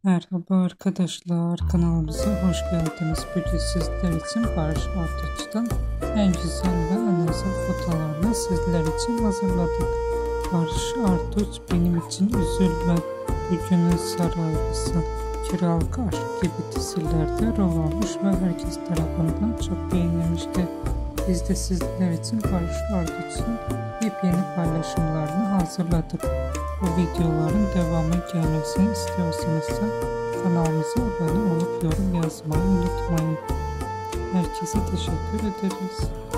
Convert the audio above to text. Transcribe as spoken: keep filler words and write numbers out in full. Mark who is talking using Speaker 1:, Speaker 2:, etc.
Speaker 1: Merhaba arkadaşlar, kanalımıza hoş geldiniz. Bugün sizler için Barış Arduç'tan en güzel ve en özel fotolarını sizler için hazırladık. Barış Arduç benim için üzülme, bugünün saraylısı, Kiralık Aşk gibi dizilerde rol almış ve herkes tarafından çok beğenilmişti. Biz de sizler için Barış Arduç'un yepyeni paylaşımlarını hazırladık. Bu videoların devamı gelmesini istiyorsanız da kanalımıza abone olup yorum yazmayı unutmayın. Herkese teşekkür ederiz.